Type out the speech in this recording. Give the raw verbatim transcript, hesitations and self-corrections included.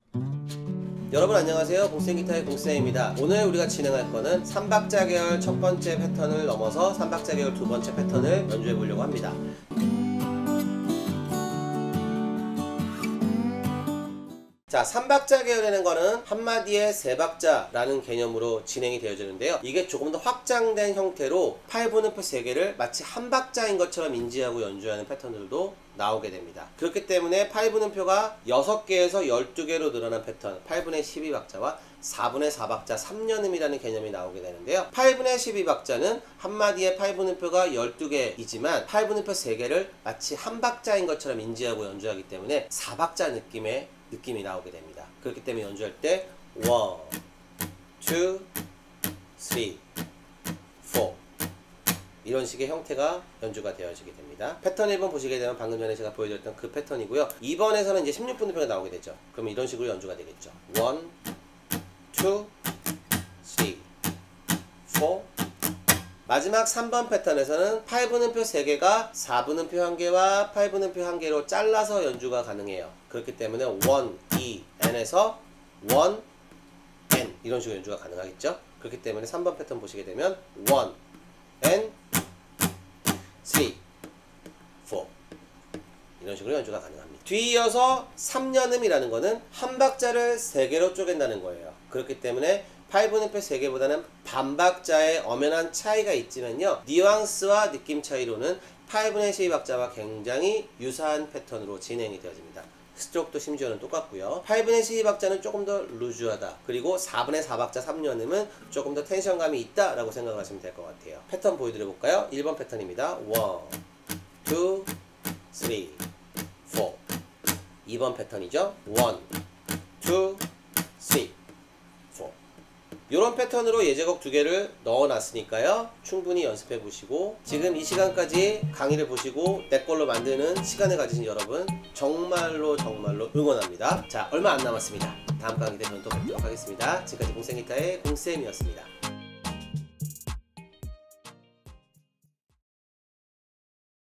여러분 안녕하세요. 공쌤기타의 공쌤입니다. 오늘 우리가 진행할 거는 삼 박자 계열 첫 번째 패턴을 넘어서 삼 박자 계열 두 번째 패턴을 연주해 보려고 합니다. 자, 삼 박자 계열이라는 거는 한마디에 세 박자라는 개념으로 진행이 되어지는데요. 이게 조금 더 확장된 형태로 팔 분음표 세 개를 마치 한 박자인 것처럼 인지하고 연주하는 패턴들도 나오게 됩니다. 그렇기 때문에 팔 분음표가 여섯 개에서 열두 개로 늘어난 패턴, 팔 분의 십이 박자와 사 분의 사 박자 삼 연음이라는 개념이 나오게 되는데요. 팔 분의 십이 박자는 한마디에 팔 분음표가 열두 개이지만 팔 분음표 세 개를 마치 한 박자인 것처럼 인지하고 연주하기 때문에 사 박자 느낌의 느낌이 나오게 됩니다. 그렇기 때문에 연주할 때 일, 이, 삼, 사 이런 식의 형태가 연주가 되어지게 됩니다. 패턴 일 번 보시게 되면 방금 전에 제가 보여드렸던 그 패턴이고요. 이 번에서는 이제 십육 분음표가 나오게 되죠. 그럼 이런 식으로 연주가 되겠죠. 일, 이, 삼, 사 마지막 삼 번 패턴에서는 팔 분음표 세 개가 사 분음표 한 개와 팔 분음표 한 개로 잘라서 연주가 가능해요. 그렇기 때문에 일, 이, N에서 일, N 이런 식으로 연주가 가능하겠죠. 그렇기 때문에 삼 번 패턴 보시게 되면 일, N, 삼, 사 이런 식으로 연주가 가능합니다. 뒤이어서 삼 연음이라는 거는 한 박자를 세 개로 쪼갠다는 거예요. 그렇기 때문에 팔 분음표 세 개보다는 반박자의 엄연한 차이가 있지만요. 뉘앙스와 느낌 차이로는 팔 분의 십이 박자와 굉장히 유사한 패턴으로 진행이 되어집니다. 스트로크도 심지어는 똑같고요. 팔 분의 십이 박자는 조금 더 루즈하다. 그리고 사 분의 사 박자 삼 연음은 조금 더 텐션감이 있다 라고 생각하시면 될 것 같아요. 패턴 보여드려 볼까요? 일 번 패턴입니다. 일, 이, 삼, 사 이 번 패턴이죠. 일, 이, 삼, 사 이런 패턴으로 예제곡 두 개를 넣어놨으니까요. 충분히 연습해 보시고 지금 이 시간까지 강의를 보시고 내 걸로 만드는 시간을 가지신 여러분 정말로 정말로 응원합니다. 자, 얼마 안 남았습니다. 다음 강의 때 저는 또 뵙도록 하겠습니다. 지금까지 공쌤기타의 공쌤이었습니다.